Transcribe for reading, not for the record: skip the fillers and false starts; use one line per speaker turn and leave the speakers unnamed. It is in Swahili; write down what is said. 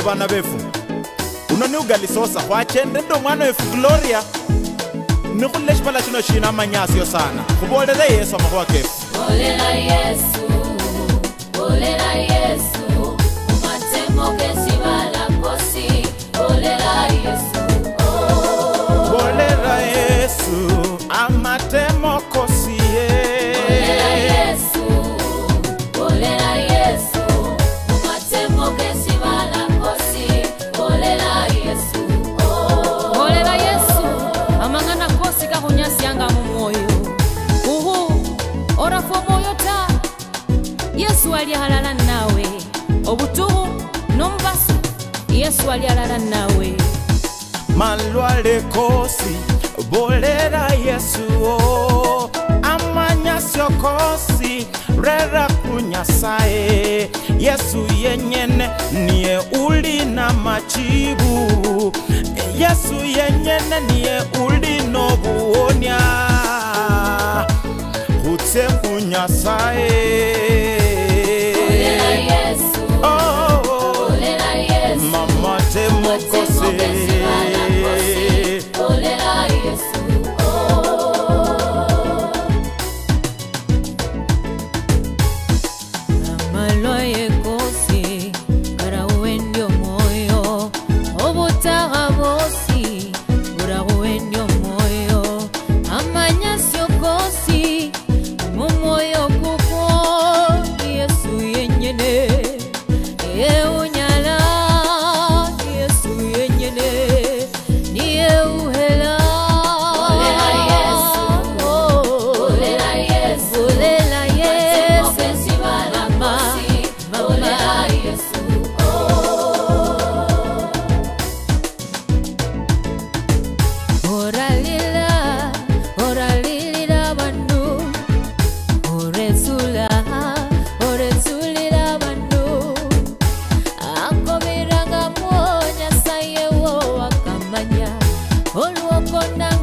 bana befu unoni ugalisosa kwachende ndo mwana wefu Gloria ni kuleshi pala chino shina manyasi yo sana kubolele Yesu amakuwa kefu
bolela Yesu umatemo kesibala kosi bolela Yesu
bolela Yesu amatemo kosi
bolela Yesu umatemo kesibala kosi bolela Yesu bolela Yesu amangana kosi kahunyasi yanga mumoyo ora fomoyo ta Yesu alihalala nawe obutuhu nombasu Yesu alihalala nawe
malwale kosi bolela Yesu amanyasyo kosi rera kunyasae Yesu yenyene niye uli na machibu Yesu yenyene niye uli no buonya utse kunyasae
bolela Yesu bolela Yesu
mama temo kosi
bolela Yesu amaloye kosi karawe ndio moyo obutaha bosi karawe ndio moyo amanyasyo kosi mumoyo kuko Yesu yenyene unyala Yesu yenyene niye uhela bolela Yesu bolela Yesu bolela Yesu kesibala kosi bolela Yesu oralila bandu oresulila bandu akobiranga mwonya sayewo wakamanya olwokona